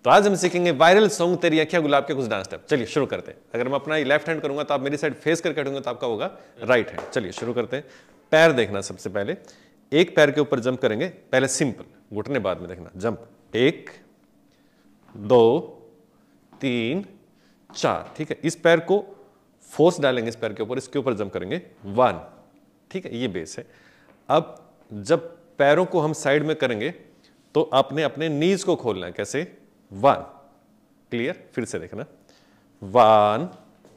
तो आज हम सीखेंगे वायरल सॉन्ग तेरी अखियां गुलाब के कुछ डांस स्टेप। चलिए शुरू करते हैं। अगर मैं अपना लेफ्ट हैंड करूंगा तो आप मेरी साइड फेस करके करूंगा तो आपका होगा राइट हैंड। चलिए शुरू करते हैं। पैर देखना, सबसे पहले एक पैर के ऊपर जंप करेंगे, पहले सिंपल, घुटने बाद में देखना जंप, 1 2 3 4, ठीक है। इस पैर को फोर्स डालेंगे इस पैर के ऊपर, इसके ऊपर जंप करेंगे 1, ठीक है, ये बेस है। अब जब पैरों को हम साइड में करेंगे तो आपने अपने नीज को खोलना है, कैसे, 1, क्लियर। फिर से देखना, 1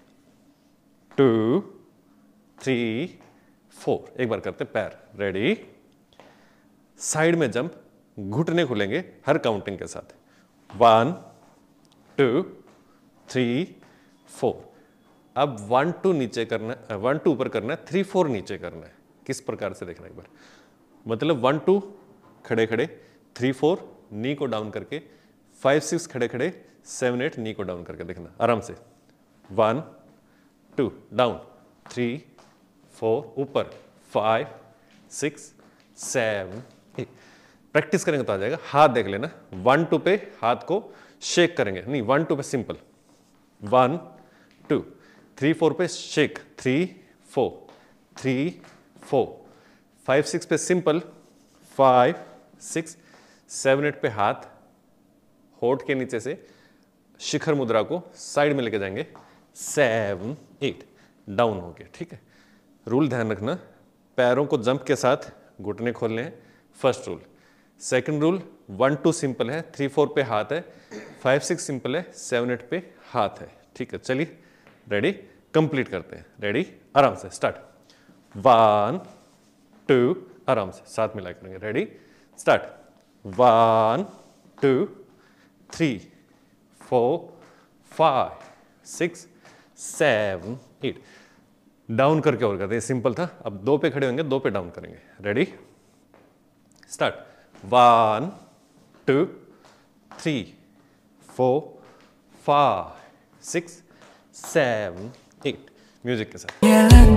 2 3 4, एक बार करते पैर, रेडी, साइड में जंप, घुटने खुलेंगे हर काउंटिंग के साथ, 1 2 3 4। अब 1 2 नीचे करना है, 1 2 ऊपर करना है, 3 4 नीचे करना है। किस प्रकार से देखना एक बार, मतलब 1 2 खड़े खड़े, 3 4 नी को डाउन करके, 5 6 खड़े खड़े, 7 8 नी को डाउन करके, देखना आराम से, 1 2 डाउन, 3 4 ऊपर, 5 6 7 8। प्रैक्टिस करेंगे तो आ जाएगा। हाथ देख लेना, 1 2 पे हाथ को शेक करेंगे, नहीं 1 2 पे सिंपल, 1 2, 3 4 पे शेक, 3 4 3 4, 5 6 पे सिंपल, 5 6 7 8 पे हाथ होठ के नीचे से शिखर मुद्रा को साइड में लेके जाएंगे, 7 8 डाउन हो गया, ठीक है। रूल ध्यान रखना, पैरों को जंप के साथ घुटने खोलने हैं, first rule. Second rule, 1 2 simple है, 3 4 पे हाथ है, 5 6 सिंपल है, 7 8 पे हाथ है, ठीक है। चलिए रेडी, कंप्लीट करते हैं, रेडी, आराम से स्टार्ट, 1 2, आराम से साथ मिला करेंगे, रेडी स्टार्ट, 1 2 3 4 5 6 7 8, डाउन करके और करते हैं, सिंपल था। अब 2 पे खड़े होंगे, 2 पे डाउन करेंगे, रेडी स्टार्ट, 1 2 3 4 5 6 7 8, म्यूजिक के साथ।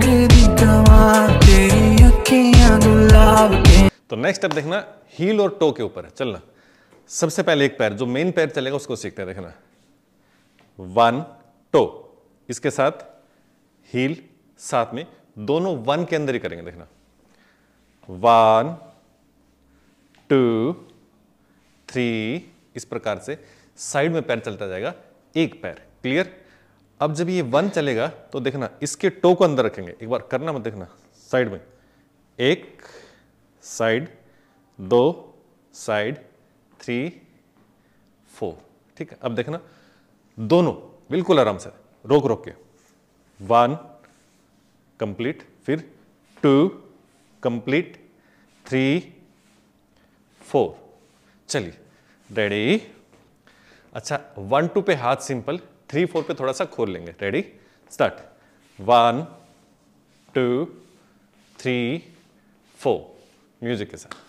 तो नेक्स्ट स्टेप देखना, हील और टो के ऊपर है चलना। सबसे पहले एक पैर, जो मेन पैर चलेगा उसको सीखते हैं, देखना 1 टो, इसके साथ हील, साथ में दोनों 1 के अंदर ही करेंगे, देखना 1 2 3, इस प्रकार से साइड में पैर चलता जाएगा, एक पैर, क्लियर। अब जब ये 1 चलेगा तो देखना इसके टो को अंदर रखेंगे, एक बार करना मत, देखना साइड में, 1 साइड, 2 साइड, 3 4, ठीक है। अब देखना दोनों बिल्कुल आराम से, रोक रोक के, 1 कंप्लीट, फिर 2 कंप्लीट, 3 4, चलिए रेडी। अच्छा 1 2 पे हाथ सिंपल, 3 4 पे थोड़ा सा खोल लेंगे, रेडी स्टार्ट, 1 2 3 4, म्यूजिक के साथ।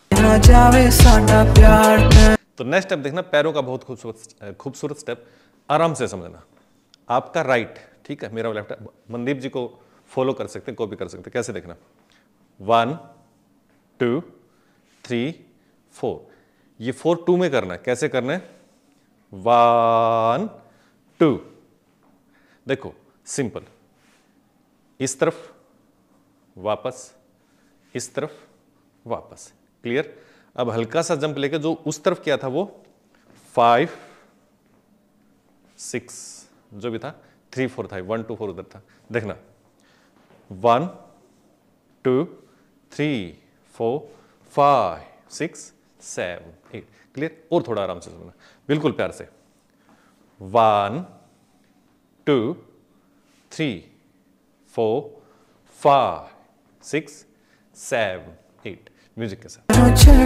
तो नेक्स्ट स्टेप देखना, पैरों का बहुत खूबसूरत स्टेप, आराम से समझना। आपका राइट, ठीक है, मेरा लेफ्ट है, मनदीप जी को फॉलो कर सकते हैं, कॉपी कर सकते हैं, कैसे देखना, 1 2 3 4, ये 4 2 में करना है, कैसे करना है, 1 2, देखो सिंपल, इस तरफ वापस, इस तरफ वापस, क्लियर। अब हल्का सा जंप लेके जो उस तरफ किया था वो 5 6 जो भी था, 3 4 था, 1 2 4 उधर था, देखना 1 2 3 4 5 6 7 8, क्लियर। और थोड़ा आराम से सुनना, बिल्कुल प्यार से, 1 2 3 4 5 6 7 8, म्यूजिक के साथ।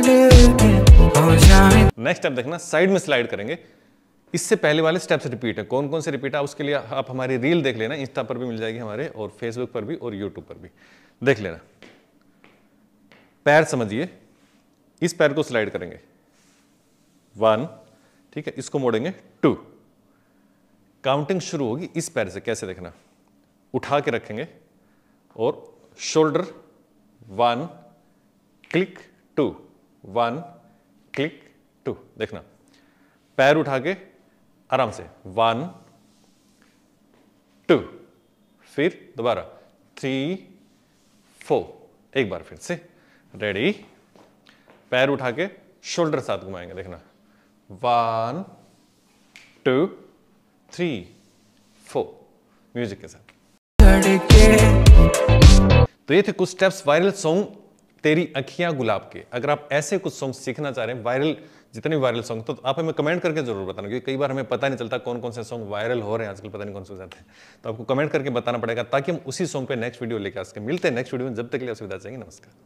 नेक्स्ट स्टेप देखना, साइड में स्लाइड करेंगे। इससे पहले वाले स्टेप्स रिपीट है, कौन कौन से रिपीट है उसके लिए आप हमारी रील देख लेना, इंस्टा पर भी मिल जाएगी हमारे, और फेसबुक पर भी और यूट्यूब पर भी देख लेना। पैर समझिए, इस पैर को स्लाइड करेंगे 1, ठीक है, इसको मोड़ेंगे 2, काउंटिंग शुरू होगी इस पैर से, कैसे देखना, उठा के रखेंगे और शोल्डर 1 क्लिक 2 1 क्लिक 2, देखना पैर उठा के आराम से 1 2, फिर दोबारा 3 4, एक बार फिर से, रेडी, पैर उठा के शोल्डर साथ घुमाएंगे, देखना 1 2 3 4, म्यूजिक के साथ। तो ये थे कुछ स्टेप्स वायरल सॉन्ग तेरी अखियां गुलाब के। अगर आप ऐसे कुछ सॉन्ग सीखना चाह रहे हैं, वायरल जितने भी वायरल सॉन्ग, तो आप हमें कमेंट करके जरूर बताना, क्योंकि कई बार हमें पता नहीं चलता कौन कौन से सॉन्ग वायरल हो रहे हैं आजकल, पता नहीं कौन से हो जाते हैं। तो आपको कमेंट करके बताना पड़ेगा, ताकि हम उसी सॉन्ग पे नेक्स्ट वीडियो लेकर आ सकें। मिलते हैं नेक्स्ट वीडियो में, जब तक के लिए सुविधा चाहिए, नमस्कार।